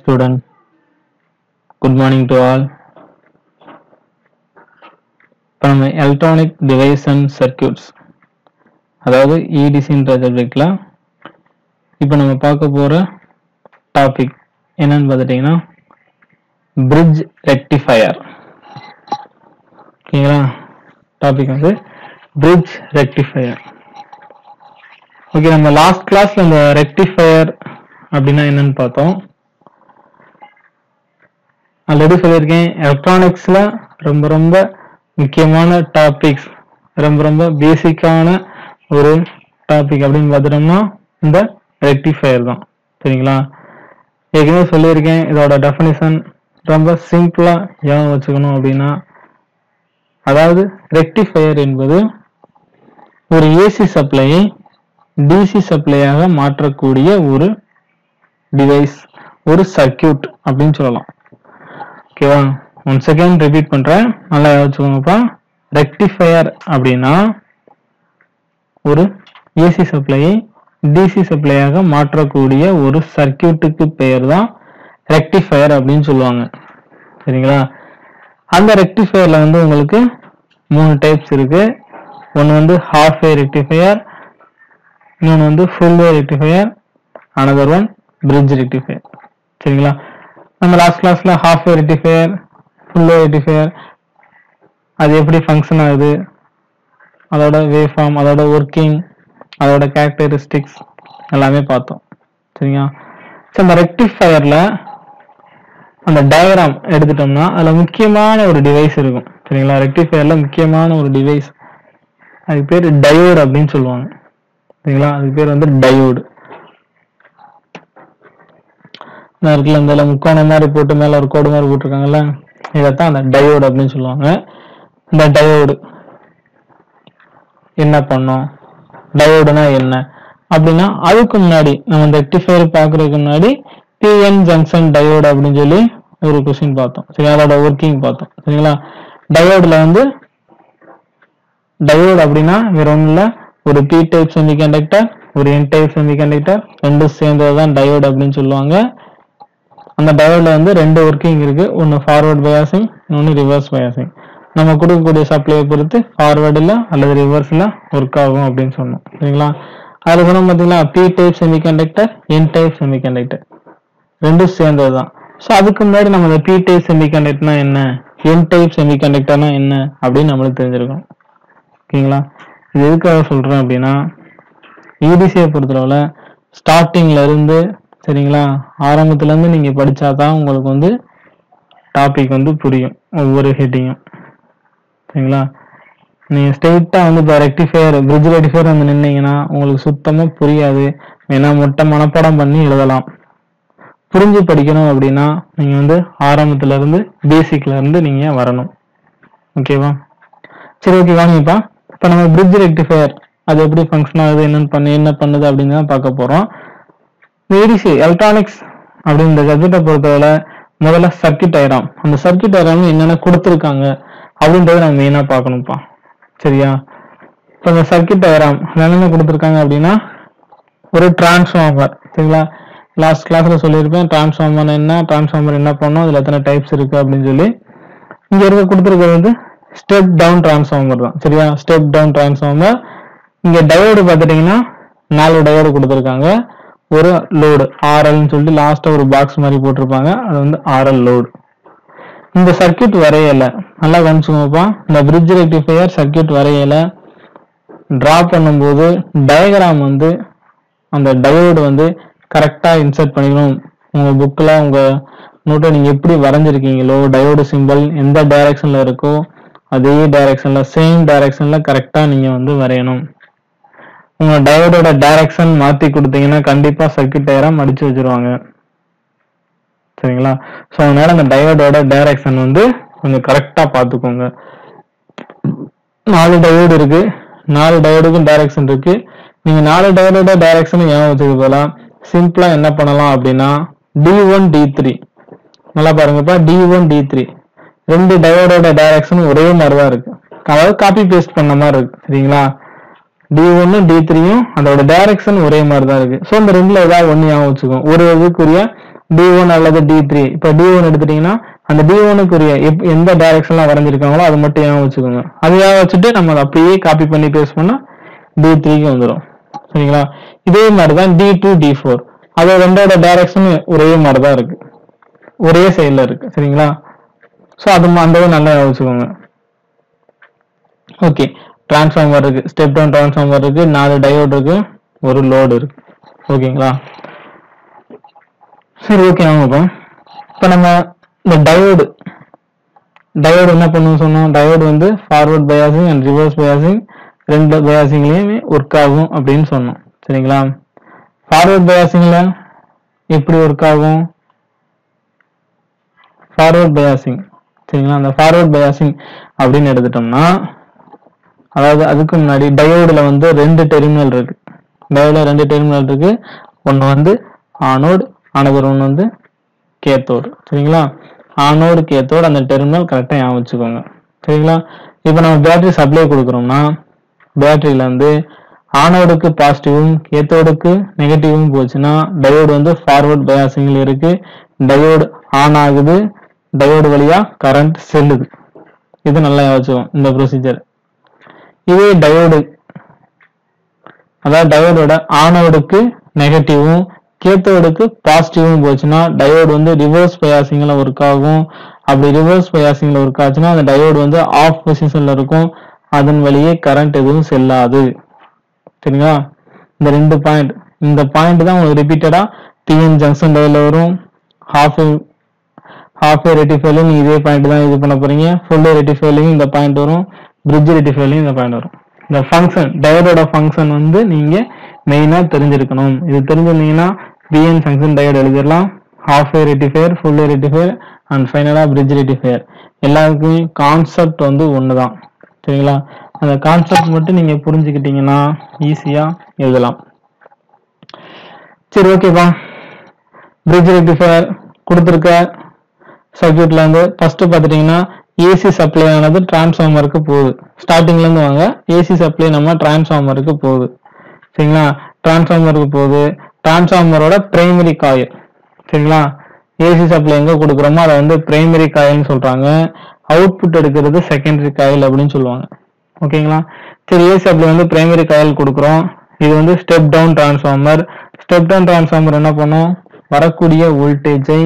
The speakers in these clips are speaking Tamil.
student. Good morning to all. From electronic device and circuits, அதாவது EDCன்ற சப்ஜெக்ட்ல இப்போ நம்ம பார்க்க போற டாபிக் என்னன்னு பார்த்துட்டீங்கன்னா bridge rectifier. ஓகேங்களா? டாபிக் வந்து bridge rectifier. ஓகே, நம்ம லாஸ்ட் கிளாஸ்ல இந்த ரெக்டிஃபையர் அப்படின்னா என்னன்னு பார்த்தோம். ஆல்ரெடி சொல்லியிருக்கேன், எலக்ட்ரானிக்ஸ்ல ரொம்ப முக்கியமான டாபிக்ஸ், ரொம்ப பேசிக்கான ஒரு டாபிக் அப்படின்னு பார்த்துட்டோம்னா இந்த ரெக்டிஃபையர் தான். சரிங்களா? ஏற்கனவே சொல்லியிருக்கேன், இதோட டெஃபினிஷன் ரொம்ப சிம்பிளா ஏன் வச்சுக்கணும் அப்படின்னா, அதாவது ரெக்டிஃபையர் என்பது ஒரு ஏசி சப்ளையை டிசி சப்ளையாக மாற்றக்கூடிய ஒரு டிவைஸ், ஒரு சர்க்கியூட் அப்படின்னு சொல்லலாம். ஓகேவா? ஒன் செகண்ட் ரிப்பீட் பண்றேன், நல்லா வச்சுக்கோங்கப்பா. ரெக்டிஃபையர் அப்படின்னா ஒரு ஏசி சப்ளையை டிசி சப்ளையாக மாற்றக்கூடிய ஒரு சர்க்கியூட்டுக்கு பெயர் தான் ரெக்டிஃபையர் அப்படின்னு சொல்லுவாங்க. சரிங்களா? அந்த ரெக்டிஃபையர்ல வந்து உங்களுக்கு 3 டைப்ஸ் இருக்கு. ஒன்று வந்து ஹாஃப் வே ரெக்டிஃபையர், இன்னொன்று வந்து full way rectifier, another one bridge rectifier. சரிங்களா? நம்ம லாஸ்ட் கிளாஸ்ல half way rectifier, full way rectifier அது எப்படி ஃபங்க்ஷன் ஆகுது, அதோட வேவ் ஃபார்ம், அதோட ஒர்க்கிங், அதோட கேரக்டரிஸ்டிக்ஸ் எல்லாமே பார்த்தோம். சரிங்களா? ஸோ இந்த ரெக்டிஃபையர்ல அந்த டயக்ராம் எடுத்துட்டோம்னா அதுல முக்கியமான ஒரு டிவைஸ் இருக்கும். சரிங்களா? ரெக்டிஃபையர்ல முக்கியமான ஒரு டிவைஸ், அதுக்கு பேர் டயோடு அப்படின்னு சொல்லுவாங்க. சரிங்களா? அதுக்கு பேர் வந்து டயோடு. இருக்குல்ல, இந்த முக்கோணம் மாதிரி போட்டு மேல ஒரு கோடு மாதிரி போட்டிருக்காங்கல்ல, இதைத்தான் அந்த டயோடு அப்படின்னு சொல்லுவாங்க. இந்த டயோடு என்ன பண்ணும், டயோடுனா என்ன அப்படின்னா, அதுக்கு முன்னாடி நம்ம இந்த ரெக்டிஃபையர் பார்க்கறதுக்கு முன்னாடி பிஎன் ஜங்ஷன் டயோடு அப்படின்னு சொல்லி ஒரு கொஸ்டின் பார்த்தோம். சரி, அதோட ஒர்க்கிங் பார்த்தோம். சரிங்களா? டயோடுல வந்து டயோடு அப்படின்னா வேற ஒன்றும் இல்லை, ஒரு பி டைப் செமிகண்டக்டர், ஒரு என் டைப் செமிகண்டக்டர், ரெண்டும் சேர்ந்ததுதான் டயோடு அப்படின்னு சொல்லுவாங்க. அந்த டயோட்ல வந்து 2 ஒர்க்கிங் இருக்கு. ஒன்று ஃபார்வர்ட் பயாசிங், இன்னொன்று ரிவர்ஸ் பயாசிங். நம்ம கொடுக்கக்கூடிய சப்ளையை பொறுத்து ஃபார்வர்டில் அல்லது ரிவர்ஸ்ல ஒர்க் ஆகும் அப்படின்னு சொன்னோம். சரிங்களா? அதுல சொன்ன பார்த்தீங்களா, P type semiconductor, N type semiconductor ரெண்டும் சேர்ந்தது தான். ஸோ அதுக்கு முன்னாடி நம்ம இந்த பி டைப் செமிகண்டக்டர்னா என்ன, என் டைப் செமிகண்டக்டர்னா என்ன அப்படின்னு நம்மளுக்கு தெரிஞ்சிருக்கோம். ஓகேங்களா? இது எதுக்காக சொல்றேன் அப்படின்னா, இடிசியை பொறுத்தளவுல ஸ்டார்டிங்ல இருந்து, சரிங்களா, ஆரம்பத்துல இருந்து நீங்க படிச்சாதான் உங்களுக்கு வந்து டாபிக் வந்து புரியும், ஒவ்வொரு ஹெட்டிங்கும். சரிங்களா? நீங்க ஸ்ட்ரெயிட்டா வந்து இப்போ ரெக்டிஃபையர், பிரிட்ஜ் ரெக்டிஃபையர் வந்து நின்னீங்கன்னா உங்களுக்கு சுத்தமா புரியாது. ஏன்னா மொட்டை மனப்பாடம் பண்ணி எழுதலாம். புரிஞ்சு படிக்கணும் அப்படின்னா நீங்க வந்து ஆரம்பத்துல இருந்து, பேசிக்ல இருந்து நீங்க வரணும். ஓகேவா? சரி, ஓகே, வாங்கப்பா. இப்ப நம்ம பிரிட்ஜ் ரெக்டிஃபையர் அது எப்படி ஃபங்க்ஷன் ஆகுது, என்ன பண்ணுது அப்படின்னு தான் பார்க்க போறோம். ஏடிசி எலக்ட்ரானிக்ஸ் அப்படின்னு இந்த சப்ஜெக்டை பொறுத்தவரை முதல்ல சர்க்கியூட் டயக்ராம், அந்த சர்க்கியூட் டயக்ராம் என்னென்ன கொடுத்துருக்காங்க அப்படின்றத நம்ம மெயினா பார்க்கணும்ப்பா. சரியா? இப்போ இந்த சர்க்கியூட் டயக்ராம் என்னென்ன கொடுத்துருக்காங்க அப்படின்னா, ஒரு டிரான்ஸ்ஃபார்மர். சரிங்களா? லாஸ்ட் கிளாஸ்ல சொல்லியிருப்பேன் டிரான்ஸ்ஃபார்மர் என்ன, டிரான்ஸ்ஃபார்மர் என்ன பண்ணும், அதுல எத்தனை டைப்ஸ் இருக்கு அப்படின்னு சொல்லி. இங்க இருக்க கொடுத்துருக்கிறது வந்து ஸ்டெப் டவுன் டிரான்ஸ்ஃபார்மர் தான். சரியா? Step down transformer. இங்க டயோடு பார்த்துட்டீங்கன்னா 4 டயோடு கொடுத்துருக்காங்க. ஒரு லோடு ஆர்எல்னு சொல்லிட்டு லாஸ்டா ஒரு பாக்ஸ் மாதிரி போட்டிருப்பாங்க, அது வந்து ஆர்எல் லோடு. இந்த சர்க்கியூட் வரையல, நல்லா கவனிச்சுக்கோப்பா. இந்த பிரிட்ஜ் ரெக்டிஃபையர் சர்க்கியூட் வரையல டிரா பண்ணும்போது டயக்ராம் வந்து அந்த டயோடு வந்து கரெக்டா இன்சர்ட் பண்ணிக்கணும். உங்க புக்ல, உங்க நோட்டை நீங்க எப்படி வரைஞ்சிருக்கீங்களோ, டயோடு சிம்பிள் எந்த டைரக்ஷன்ல இருக்கோ அதே டைரக்ஷன்ல, சேம் டைரக்ஷன்ல கரெக்டா நீங்க வந்து வரையணும். உங்க டயோடோட டைரக்ஷன் மாத்தி கொடுத்தீங்கன்னா கண்டிப்பா சர்க்கியூட் டயக்ராம் அடிச்சு வச்சிருவாங்க. சரிங்களா? ஸோ அதனால அந்த டயோடோட டைரக்ஷன் வந்து கொஞ்சம் கரெக்டா பார்த்துக்கோங்க. 4 டயோடு இருக்கு, 4 டயோடுக்கும் டைரக்ஷன் இருக்கு. நீங்க 4 டயோடோட டைரக்ஷன் ஏன் வச்சுக்க போகலாம், சிம்பிளா என்ன பண்ணலாம் அப்படின்னா D1 D3 நல்லா பாருங்கப்பா. D1 D3 2 டயோடோட டைரக்ஷன் ஒரே மாதிரி தான் இருக்கு, அதாவது காப்பி பேஸ்ட் பண்ண மாதிரி இருக்கு. சரிங்களா? D1 D3யும் அதோட டைரக்ஷன் ஒரே மாதிரி தான் இருக்கு. ஸோ இந்த ரெண்டுல ஏதாவது ஒன்று ஞாபகம் வச்சுக்கோங்க. ஒரு இதுக்குரிய D1 அல்லது D3. இப்போ D1 எடுத்துட்டீங்கன்னா அந்த D1க்குரிய எந்த டைரக்ஷன்ல வரைஞ்சிருக்காங்களோ அது மட்டும் ஞாபகம் வச்சுக்கோங்க. அதை ஞாபகம் வச்சுட்டு நம்ம அதை அப்படியே காப்பி பண்ணி பேஸ்ட் பண்ணா D3க்கு வந்துடும். சரிங்களா? இதே மாதிரி தான் D2 D4. அது ரெண்டோட டைரக்ஷன் ஒரே மாதிரி தான் இருக்கு, ஒரே சைடுல இருக்கு. சரிங்களா? ஸோ அது அந்த நல்லா ஞாபகம் வச்சுக்கோங்க. ஓகே, டிரான்ஸ்ஃபார்மர் இருக்கு, ஸ்டெப் டவுன் டிரான்ஸ்ஃபார்மர் இருக்கு, 4 டயோடு இருக்கு, ஒரு லோடு இருக்கு. ஓகேங்களா? சரி, ஓகே. இப்போ நம்ம இந்த டயோடு என்ன பண்ணுவோம் சொன்னோம்? டயோடு வந்து forward biasing and reverse biasing ரெண்டு பயாசிங்லயுமே ஒர்க் ஆகும் அப்படின்னு சொன்னோம். சரிங்களா? ஃபார்வர்ட் பயாசிங்ல எப்படி ஒர்க் ஆகும்? ஃபார்வர்ட் பயாசிங், சரிங்களா? அந்த ஃபார்வர்ட் பயாசிங் அப்படின்னு எடுத்துட்டோம்னா, அதாவது அதுக்கு முன்னாடி டயோடுல வந்து 2 டெர்மினல் இருக்கு. டயோடுல 2 டெர்மினல் இருக்கு. ஒன்னு வந்து ஆனோடு, அனதர் ஒன்று வந்து கேத்தோடு. சரிங்களா? ஆனோடு கேத்தோடு அந்த டெர்மினல் கரெக்டா ஞாபகம் வச்சுக்கோங்க. சரிங்களா? இப்போ நம்ம பேட்டரி சப்ளை கொடுக்குறோம்னா பேட்டரியில இருந்து ஆனோடுக்கு பாசிட்டிவும் கேத்தோடுக்கு நெகட்டிவும் போச்சுன்னா டயோடு வந்து ஃபார்வர்ட் பயாசிங்ல இருக்கு. டயோடு ஆன் ஆகுது, டயோடு வழியா கரண்ட் செல்லுது. இது நல்லா யோசிச்சுக்கோங்க இந்த ப்ரொசீஜர். இதே டயோடு, அதாவது டயோடோட ஆனோடுக்கு நெகட்டிவும் கேத்தோடுக்கு பாசிட்டிவும் போச்சுன்னா டயோடு வந்து ரிவர்ஸ் பயாசிங்ல ஒர்க் ஆகும். அப்படி ரிவர்ஸ் பயாசிங்ல ஒர்க் ஆச்சுன்னா அந்த டயோடு வந்து ஆஃப் பொசிஷன்ல இருக்கும். அதன் வழியே கரண்ட் எதுவும் செல்லாது. சரிங்களா? இந்த 2 பாயிண்ட், இந்த பாயிண்ட் தான் உங்களுக்கு ரிப்பீட்டடா பிஎன் ஜங்ஷன் டயோட்ல வரும். ஹாஃப் வே ரெட்டிஃபைர்லயும் நீங்க இதே பாயிண்ட் தான் இது பண்ண போறீங்க. ஃபுல் வே ரெட்டிஃபைர்லயும் இந்த பாயிண்ட் வரும். பிரிட்ஜ் ரெட்டிஃபைர்லயும் இந்த பாயிண்ட் வரும். இந்த ஃபங்க்ஷன், டயோடோட ஃபங்க்ஷன் வந்து நீங்க மெயினா தெரிஞ்சிருக்கணும். இது தெரிஞ்சிருந்தீங்கன்னா பிஎன் ஃபங்க்ஷன் டயோடு எழுதிடலாம். Half way rectifier, full way rectifier and ஃபைனலா பிரிட்ஜ் ரெட்டிஃபையர். எல்லாருக்குமே கான்செப்ட் வந்து ஒண்ணுதான். சரிங்களா? அந்த கான்செப்ட் மட்டும் நீங்க புரிஞ்சுக்கிட்டீங்கன்னா ஈஸியா எழுதலாம். சரி, ஓகேப்பா. பிரிட்ஜ் ரெட்டிஃபையர் கொடுத்துருக்க சர்க்யூட்ல இருந்து ஃபர்ஸ்ட் பாத்துட்டீங்கன்னா ஏசி சப்ளை ஆனது டிரான்ஸ்ஃபார்மருக்கு போகுது. ஸ்டார்டிங்ல இருந்து வாங்க, ஏசி சப்ளை நம்ம டிரான்ஸ்ஃபார்மருக்கு போகுது. சரிங்களா? டிரான்ஸ்ஃபார்மருக்கு போகுது. டிரான்ஸ்ஃபார்மரோட பிரைமரி காயில். சரிங்களா? ஏசி சப்ளை எங்க கொடுக்குறோமோ அதை வந்து பிரைமரி காயில்னு சொல்றாங்க. அவுட்புட் எடுக்கிறது செகண்டரி காயில் அப்படின்னு சொல்லுவாங்க. ஓகேங்களா? சரி, ஏசி சப்ளை வந்து பிரைமரி காயில் கொடுக்குறோம். இது வந்து step down transformer. Step down transformer என்ன பண்ணும்? வரக்கூடிய வோல்டேஜை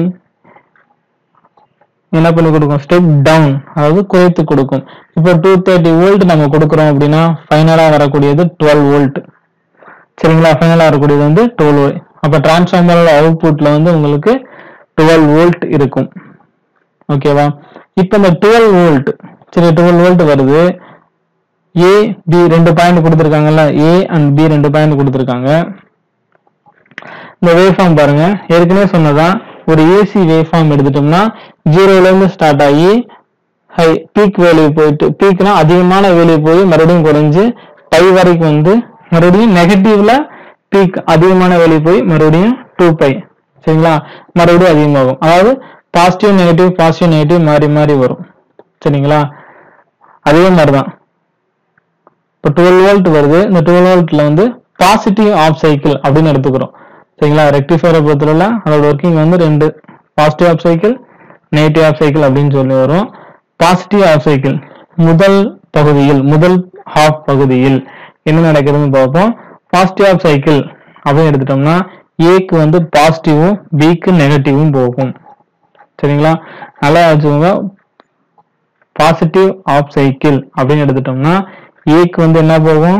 என்ன பண்ணி கொடுக்கும்? ஸ்டெப் டவுன், அதாவது குறைத்து கொடுக்கும். இப்போ 230 வோல்ட் நம்ம கொடுக்குறோம் அப்படின்னா ஃபைனலா வரக்கூடியது 12 வோல்ட். சரிங்களா? ஃபைனலா வரக்கூடியது வந்து 12 வோல்ட். அப்ப டிரான்ஸ்ஃபார்மரோட அவுட்புட்ல வந்து உங்களுக்கு 12 வோல்ட் இருக்கும். ஓகேவா? இப்போ இந்த 12 வோல்ட், சரி 12 வோல்ட் வருது. ஏ பி 2 பாயிண்ட் கொடுத்துருக்காங்கல்ல, ஏ அண்ட் பி 2 பாயிண்ட் கொடுத்துருக்காங்க. இந்த வேவ் ஃபார்ம் பாருங்க, ஏற்கனவே சொன்னதான். ஒரு ஏசி வேவ் ஃபார்ம் எடுத்துட்டோம்னா 0ல இருந்து ஸ்டார்ட் ஆகி ஹை பீக் வேல்யூ போயிட்டு, பீக்னா அதிகமான வேல்யூ போய் மறுபடியும் குறைஞ்சு பை வரைக்கும் வந்து மறுபடியும் நெகட்டிவ்ல பீக் அதிகமான வேல்யூ போய் மறுபடியும் 2π. சரிங்களா? மறுபடியும் அதிகமாகும். அதாவது பாசிட்டிவ் நெகட்டிவ் மாறி மாறி வரும். சரிங்களா? அதே மாதிரிதான் இப்போ 12 வோல்ட் வருது. இந்த 12 வோல்ட்ல வந்து பாசிட்டிவ் ஆஃப் சைக்கிள் அப்படின்னு எடுத்துக்கிறோம். சரிங்களா? ரெக்டிஃபையரை பொறுத்தவரை அதோட ஒர்க்கிங் வந்து 2 positive of cycle, negative of cycle அப்படின்னு சொல்லி வரும். பாசிட்டிவ் ஆஃப் சைக்கிள் முதல் ஹாஃப் பகுதியில் என்ன நடக்குதுன்னு பார்ப்போம். பாசிட்டிவ் ஆஃப் சைக்கிள் அப்படின்னு எடுத்துட்டோம்னா ஏக்கு வந்து பாசிட்டிவும் பிக்கு நெகட்டிவும் போகும். சரிங்களா? நல்லா வச்சுக்கோங்க. பாசிட்டிவ் ஆஃப் சைக்கிள் அப்படின்னு எடுத்துட்டோம்னா ஏக்கு வந்து என்ன போகும்?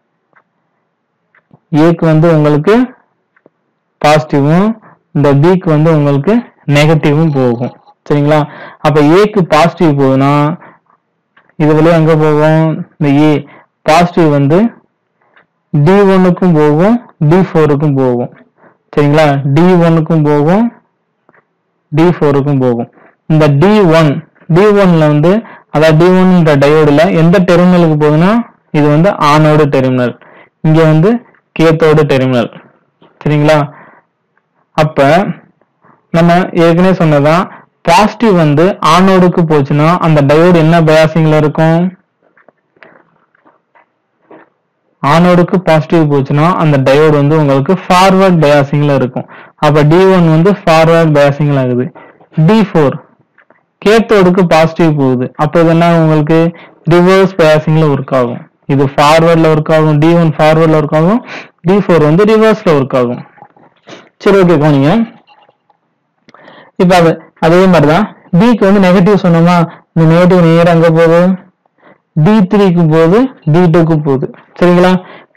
ஏக்கு வந்து உங்களுக்கு பாசிட்டிவும், இந்த பிக்கு வந்து உங்களுக்கு நெகட்டிவும் போகும். சரிங்களா? அப்ப ஏக்கு பாசிட்டிவ் போகுதுன்னா இது வழியா எங்க போகும்? இந்த ஏ பாசிட்டிவ் வந்து D1க்கும் போகும், D4க்கும் போகும். சரிங்களா? D1க்கும் போகும், D4க்கும் போகும். இந்த D1ல வந்து, அதாவது D1 டயோடுல எந்த டெர்மினலுக்கு போகுதுன்னா இது வந்து ஆனோடு டெர்மினல், இங்க வந்து கேத்தோடு டெர்மினல். சரிங்களா? அப்ப நம்ம ஏற்கனவே சொன்னதான், பாசிட்டிவ் வந்து ஆனோடுக்கு போச்சுன்னா அந்த டயோடு என்ன பயாசிங்ல இருக்கும்? ஆனோடுக்கு பாசிட்டிவ் போச்சுன்னா அந்த டயோடு வந்து உங்களுக்கு ஃபார்வர்ட் பயாசிங்ல இருக்கும். அப்ப D1 வந்து ஃபார்வர்ட் பயாசிங்ல ஆகுது. D4 கேத்தோடுக்கு பாசிட்டிவ் போகுது. அப்ப இதெல்லாம் உங்களுக்கு ரிவர்ஸ் பயாசிங்ல ஒர்க் ஆகும். இது ஃபார்வர்ட்ல ஒர்க் ஆகும், D1 ஃபார்வர்ட்ல ஒர்க் ஆகும், D4 வந்து ரிவர்ஸ்ல ஒர்க் ஆகும். சரி, ஓகே போனீங்க. இப்ப அதே மாதிரிதான் Bக்கு வந்து நெகட்டிவ் சொன்னோமா, இந்த நெகட்டிவ் நேரா அங்க போகுது, D3க்கு போகுது, D2க்கு போகுது. சரிங்களா?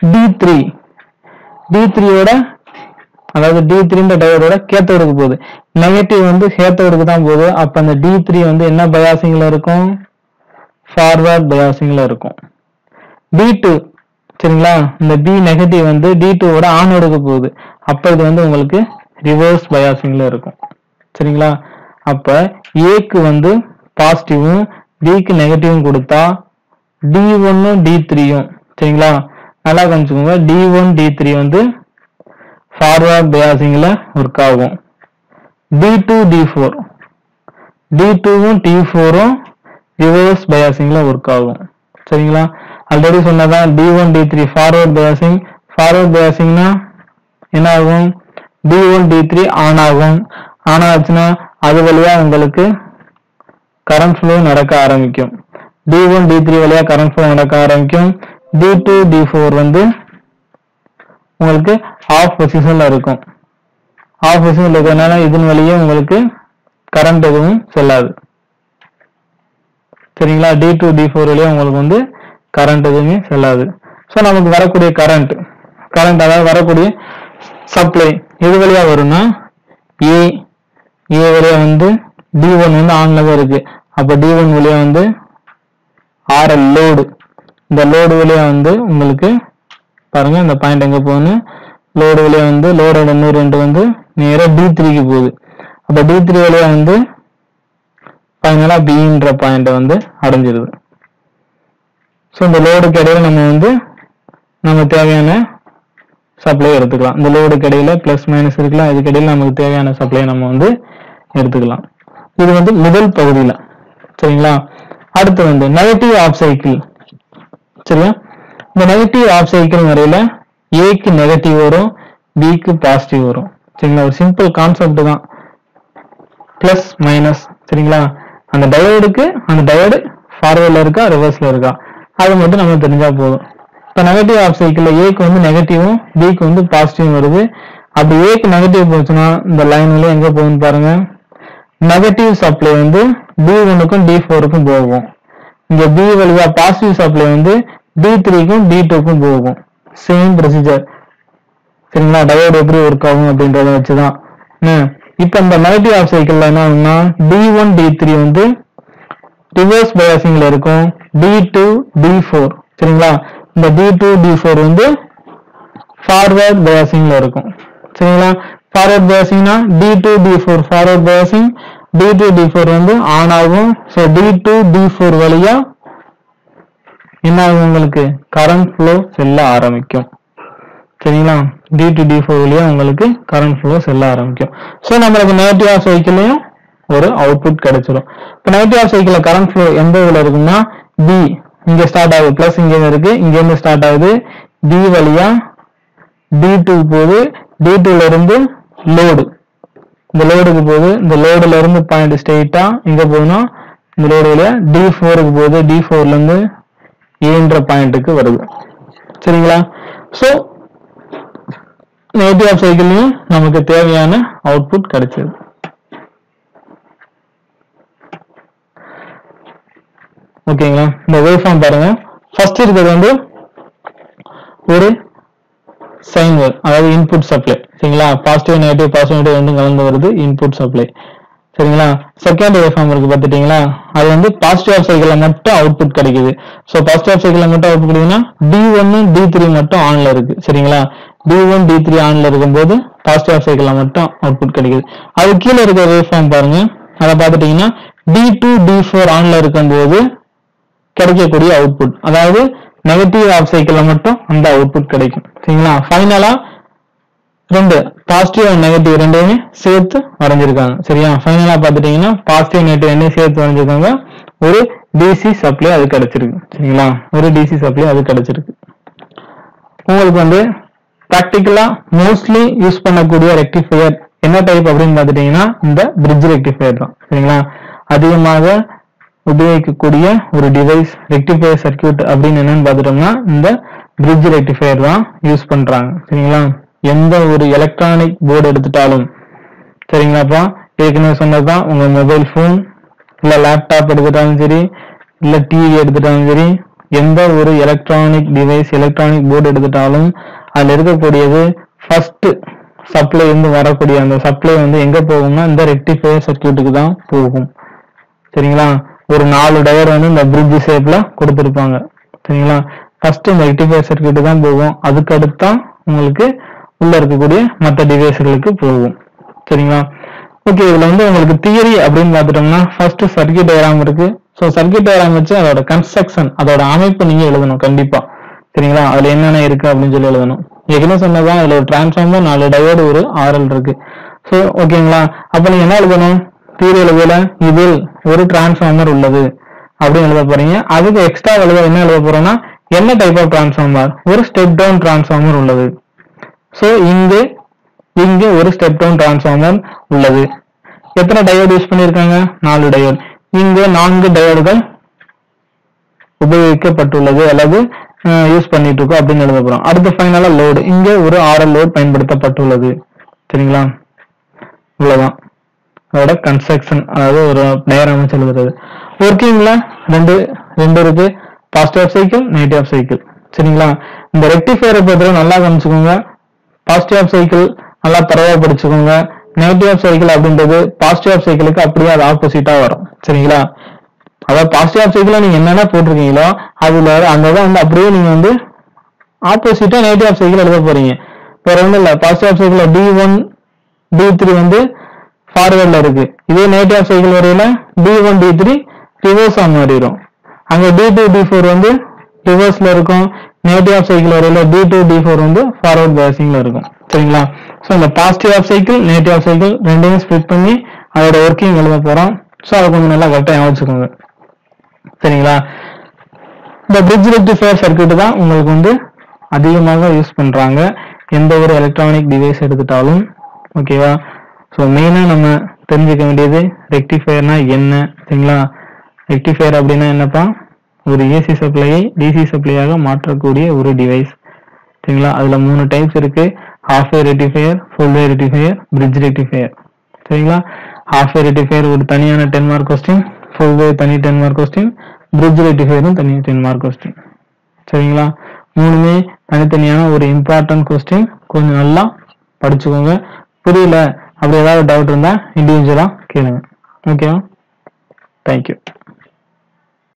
D3யோட அதாவது D3 டயோடோட கேத்தோடுக்கு போகுது. நெகட்டிவ் வந்து கேத்தோடுக்கு தான் போகுது. அப்ப அந்த D3 வந்து என்ன பயாசிங்ல இருக்கும்? ஃபார்வர்ட் பயாசிங்ல இருக்கும். D2 சரிங்களா? இந்த B நெகட்டிவ் வந்து D2வோட ஆனோடுக்கு போகுது. அப்ப இது வந்து உங்களுக்கு ரிவர்ஸ் பயாசிங்ல இருக்கும். சரிங்களா? அப்ப Aக்கு வந்து பாசிட்டிவும் Bக்கு நெகட்டிவும் கொடுத்தா D1ம் D3யும் சரிங்களா? நல்லா கவனிச்சுக்கோங்க. D1 D3 வந்து ஃபார்வர்ட் பயாசிங்ல ஒர்க் ஆகும். D2 D4 D2ம் T4ம் ரிவர்ஸ் பயாசிங்ல ஒர்க் ஆகும். சரிங்களா? ஆல்ரெடி சொன்னதான் D1 D3 forward biasing. Forward பயாசிங்னா என்ன ஆகும்? D1 D3 ஆன் ஆகும். ஆன் ஆச்சுன்னா அது வழியா உங்களுக்கு கரண்ட் ஃப்ளோ நடக்க ஆரம்பிக்கும். D1 D3 வழியா கரண்ட் ஃப்ளோ நடக்க ஆரம்பிக்கும். D2 D4 வந்து உங்களுக்கு ஆஃப் பொசிஷன்ல இருக்கும். ஆஃப் பொசிஷன்ல இருக்கிறதுனால இதன் வழியே உங்களுக்கு கரண்ட் எதுவும் செல்லாது. சரிங்களா? D2 D4 வழியா உங்களுக்கு வந்து கரண்ட் எதுவுமே செல்லாது. ஸோ நமக்கு வரக்கூடிய கரண்ட் அதாவது வரக்கூடிய சப்ளை எது வழியா வரும்னா ஏ வழியா வந்து D1 வந்து ஆன்ல தான் இருக்கு. அப்ப D1 வழியா வந்து RL லோடு, இந்த லோடு வழியா வந்து உங்களுக்கு பாருங்க இந்த பாயிண்ட் எங்க போகுதுன்னு, லோடு வழியா வந்து லோடோட இன்னொரு ரெண்டு வந்து நேரா D3க்கு போகுது. அப்ப D3 வழியா வந்து ஃபைனலா Bன்ற பாயிண்ட் வந்து அடைஞ்சிருது. ஸோ இந்த லோடுக்கு இடையில நம்ம தேவையான சப்ளை எடுத்துக்கலாம். இந்த லோடுக்கு இடையில பிளஸ் மைனஸ் இருக்கலாம். இதுக்கு இடையில நமக்கு தேவையான சப்ளை நம்ம வந்து எடுத்துக்கலாம். இது வந்து முதல் பகுதியில. சரிங்களா? அடுத்து வந்து நெகட்டிவ் ஆஃப் சைக்கிள். சரியா? இந்த நெகட்டிவ் ஆஃப் சைக்கிள் வரையில ஏக்கு நெகட்டிவ் வரும், பிக்கு பாசிட்டிவ் வரும். சரிங்களா? ஒரு சிம்பிள் கான்செப்ட் தான், பிளஸ் மைனஸ். சரிங்களா? அந்த டயோடு ஃபார்வர்ட்ல இருக்கா ரிவர்ஸ்ல இருக்கா அது மட்டும் நம்ம தெரிஞ்சா போதும். இப்ப நெகட்டிவ் ஆஃப் சைக்கிள்ல ஏக்கு வந்து நெகட்டிவும் பிக்கு வந்து பாசிட்டிவும் வருது. அப்படி ஏக்கு நெகட்டிவ் போச்சுன்னா இந்த லைன் வழியா எங்க போகுதுன்னு பாருங்க. நெகட்டிவ் சப்ளை வந்து D1க்கும் D4க்கும் போகும். இங்க B வழியா பாசிட்டிவ் சப்ளை வந்து D3க்கும் D2க்கும் போகும். Same procedure. சரிங்களா? டயோடு எப்படி ஒர்க் ஆகும் அப்படின்றத வச்சுதான். இப்ப இந்த நெகட்டிவ் ஆஃப் சைக்கிள்ல என்ன ஆகும்னா D1 D3 வந்து ரிவர்ஸ் பயாசிங்ல இருக்கும். D2 D4 சரிங்களா? இந்த D2 D4 வந்து ஃபார்வர்ட் பயாசிங்ல இருக்கும். சரிங்களா? Forward பயாசிங்னா D2 D4 forward biasing, D2 D4 வந்து ஆன் ஆகும். ஸோ D2 D4 வழியா என்ன ஆகும்? உங்களுக்கு கரண்ட் ஃப்ளோ செல்ல ஆரம்பிக்கும். சரிங்களா? D2 D4 வழியா உங்களுக்கு கரண்ட் ஃப்ளோ செல்ல ஆரம்பிக்கும். ஸோ நம்மளுக்கு நெகட்டிவ் ஆஃப் சைக்கிளையும் ஒரு அவுட்புட் கிடைச்சிடும். இப்போ நெகட்டிவ் ஆஃப் சைக்கிள்ல கரண்ட் ஃப்ளோ எந்த இதுல இருக்குன்னா B இங்க ஸ்டார்ட் ஆகுது, பிளஸ் இங்க இருக்கு, இங்க இருந்து ஸ்டார்ட் ஆகுது, B வழியா D2 போகுது, D2ல இருந்து லோடு, இந்த லோடுக்கு போகுது, இந்த லோடுல இருந்து பாயிண்ட் ஸ்ட்ரெயிட்டா இங்க போகுதுன்னா இந்த லோடு வழியா D4க்கு போகுது, D4ல இருந்து ஏன்ற பாயிண்ட்டுக்கு வருது. சரிங்களா? ஸோ நெகட்டிவ் ஆஃப் சைக்கிள்லயும் நமக்கு தேவையான அவுட்புட் கிடைச்சது. ஓகேங்களா? இந்த வேவ் ஃபார்ம் பாருங்க. ஃபர்ஸ்ட் இருக்கிறது வந்து ஒரு சைன் வேவ், அதாவது இன்புட் சப்ளை. சரிங்களா? பாசிட்டிவ் நெகட்டிவ் ரெண்டும் கலந்து வருது இன்புட் சப்ளை. சரிங்களா? செகண்ட் வேவ் ஃபார்ம் இருக்கு பார்த்துட்டீங்களா? அது வந்து பாசிட்டிவ் ஆஃப் சைக்கிள்ல மட்டும் அவுட்புட் கிடைக்குது. ஸோ பாசிட்டிவ் ஆஃப் சைக்கிள்ல மட்டும் அவுட்புட் கிடைக்குதுன்னா D1 D3 மட்டும் ஆன்ல இருக்கு. சரிங்களா? D1 D3 ஆன்ல இருக்கும்போது பாசிட்டிவ் ஆஃப் சைக்கிள்ல மட்டும் அவுட்புட் கிடைக்குது. அது கீழே இருக்க வேவ் ஃபார்ம் பாருங்க. அதை பார்த்துட்டீங்கன்னா D2 D4 ஆன்ல இருக்கும்போது கிடைக்கக்கூடிய அவுட்புட், அதாவது நெகட்டிவ் ஆஃப் சைக்கிள்ல மட்டும் அந்த அவுட்புட் கிடைக்கும். சரிங்களா? ஃபைனலா ரெண்டு பாசிட்டிவ் அண்ட் நெகட்டிவ் ரெண்டையுமே சேர்த்து வரைஞ்சிருக்காங்க. சரியா? ஃபைனலா பார்த்துட்டீங்கன்னா பாசிட்டிவ் நெகட்டிவ் ரெண்டையும் சேர்த்து வரைஞ்சிருக்காங்க. ஒரு டிசி சப்ளை அது கிடைச்சிருக்கு. சரிங்களா? ஒரு டிசி சப்ளை அது கிடைச்சிருக்கு. உங்களுக்கு வந்து ப்ராக்டிக்கலா மோஸ்ட்லி யூஸ் பண்ணக்கூடிய ரெக்டிஃபையர் என்ன டைப் அப்படின்னு பார்த்துட்டீங்கன்னா இந்த பிரிட்ஜ் ரெக்டிஃபையர் தான். சரிங்களா? அதிகமாக உபயோகிக்கக்கூடிய ஒரு டிவைஸ் ரெக்டிஃபையர் சர்க்யூட் அப்படின்னு என்னன்னு பார்த்துட்டோம்னா இந்த பிரிட்ஜ் ரெக்டிஃபையர் தான் யூஸ் பண்றாங்க. சரிங்களா? எந்த ஒரு எலக்ட்ரானிக் போர்டு எடுத்துட்டாலும் சரிங்களாப்பா, ஏற்கனவே சொன்னதுதான், உங்க மொபைல் போன் இல்ல லேப்டாப் எடுத்துட்டாலும் சரி, இல்ல டிவி எடுத்துட்டாலும் சரி, எந்த ஒரு எலக்ட்ரானிக் டிவைஸ் எலக்ட்ரானிக் போர்டு எடுத்துட்டாலும் அதுல இருக்கக்கூடியது ஃபர்ஸ்ட் சப்ளை இருந்து வரக்கூடிய அந்த சப்ளை வந்து எங்க போகும்னா இந்த ரெக்டிஃபையர் சர்க்யூட்டுக்கு தான் போகும். சரிங்களா? ஒரு 4 டயோடு வந்து இந்த பிரிட்ஜ் ஷேப்ல கொடுத்துருப்பாங்க. சரிங்களா? ஃபர்ஸ்ட் இந்த ரெக்டிஃபையர் சர்க்யூட் தான் போகும். அதுக்கு அடுத்தான் உங்களுக்கு உள்ள இருக்கக்கூடிய மற்ற டிவைஸ்களுக்கு போகும். சரிங்களா? ஓகே, இதுல வந்து உங்களுக்கு தியரி அப்படின்னு பார்த்துட்டோம்னா ஃபர்ஸ்ட் சர்க்யூட் டயகிராம் இருக்கு. ஸோ சர்க்யூட் டயகிராம் வச்சு அதோட கன்ஸ்ட்ரக்ஷன் அதோட அமைப்பு நீங்க எழுதணும் கண்டிப்பா. சரிங்களா? அதுல என்னென்ன இருக்கு அப்படின்னு சொல்லி எழுதணும். ஏற்கனவே சொன்னதான் இதுல ஒரு டிரான்ஸ்ஃபார்மர் 4 டயோடு ஒரு RL இருக்கு. ஸோ ஓகேங்களா? அப்ப நீங்க என்ன எழுதணும்? தியரி எழுதல இதில் ஒரு டிரான்ஸ்ஃபார்மர் உள்ளது அப்படின்னு எழுத போறீங்க. அதுக்கு எக்ஸ்ட்ரா என்ன எழுத போறோம்னா என்ன டைப் ஆஃப் டிரான்ஸ்ஃபார்மர்? ஒரு ஸ்டெப் டவுன் டிரான்ஸ்ஃபார்மர் உள்ளது. ஸோ இங்கு ஒரு ஸ்டெப் டவுன் டிரான்ஸ்ஃபார்மர் உள்ளது. எத்தனை டயோடு யூஸ் பண்ணிருக்காங்க? 4 டயோடு. இங்கு 4 டயோடுகள் உபயோகிக்கப்பட்டுள்ளது அல்லது யூஸ் பண்ணிட்டு இருக்கோம் அப்படின்னு எழுத போறோம். அடுத்து ஃபைனலா லோடு, இங்க ஒரு RL லோட் பயன்படுத்தப்பட்டுள்ளது. சரிங்களா? இவ்வளவுதான் அதோட கன்ஸ்ட்ரக்ஷன், அதாவது ஒரு டயகிராம் எழுதுறது. ஒர்க்கிங்ல ரெண்டு இருக்கு, positive of cycle, negative of cycle. சரிங்களா? இந்த ரெக்டிஃபையரை பத்தி நல்லா கவனிச்சுக்கோங்க. பாசிட்டிவ் ஆஃப் சைக்கிள் நல்லா பரவாயில்ல படிச்சுக்கோங்க. நெகட்டிவ் ஆஃப் சைக்கிள் அப்படின்றது பாசிட்டிவ் ஆஃப் சைக்கிளுக்கு அப்படியே அது ஆப்போசிட்டா வரும். சரிங்களா? அதாவது பாசிட்டிவ் ஆஃப் சைக்கிள் நீங்க என்னென்ன போட்டிருக்கீங்களோ அதுல அங்கதான் வந்து அப்படியே நீங்க வந்து ஆப்போசிட்டா நெகட்டிவ் ஆஃப் சைக்கிள் எழுத போறீங்க. வேற ஒண்ணும் இல்ல, positive of cycle D1 D3 வந்து ஃபார்வர்ட்ல இருக்கு. இதே நெகட்டிவ் ஆஃப் சைக்கிள் வரையில D1 D3 ரிவர்ஸா மாறிடும். அங்க D2 D4 வந்து ரிவர்ஸ்ல இருக்கும். நெகட்டிவ் ஆஃப் சைக்கிள் வரையில D2 D4 வந்து ஃபார்வர்ட் பேசிங்ல இருக்கும். சரிங்களா? ஸோ இந்த positive of cycle negative of cycle ரெண்டையும் ஸ்ப்ளிட் பண்ணி அதோட ஒர்க்கிங் எழுத போறோம். ஸோ அதை கொஞ்சம் நல்லா கரெக்டாக யோசிச்சுக்கோங்க. சரிங்களா? இந்த பிரிட்ஜ் ரெக்டிஃபையர் சர்க்யூட் தான் உங்களுக்கு வந்து அதிகமாக யூஸ் பண்றாங்க எந்த ஒரு எலக்ட்ரானிக் டிவைஸ் எடுத்துட்டாலும். ஓகேவா? ஸோ மெயினா நம்ம தெரிஞ்சுக்க வேண்டியது ரெக்டிஃபையர்னா என்ன. சரிங்களா? ரெக்டிஃபையர் அப்படின்னா என்னப்பா? ஒரு ஏசி சப்ளையை டிசி சப்ளையாக மாற்றக்கூடிய ஒரு டிவைஸ். சரிங்களா? அதுல 3 டைப்ஸ் இருக்கு. Half way rectifier, full way rectifier, bridge rectifier. சரிங்களா? ஹாஃப் வே ரெக்டிஃபையர் ஒரு தனியான 10 மார்க் கொஸ்டின், ஃபுல் வே தனி 10 மார்க் கொஸ்டின், பிரிட்ஜ் ரெக்டிஃபையரும் தனி 10 மார்க் கொஸ்டின். சரிங்களா? மூணுமே தனித்தனியான ஒரு இம்பார்ட்டன்ட் கொஸ்டின். கொஞ்சம் நல்லா படிச்சுக்கோங்க. புரியல அப்படி ஏதாவது டவுட் இருந்தா இண்டிவிஜுவலா கேளுங்க. ஓகேவா? தேங்க்யூ.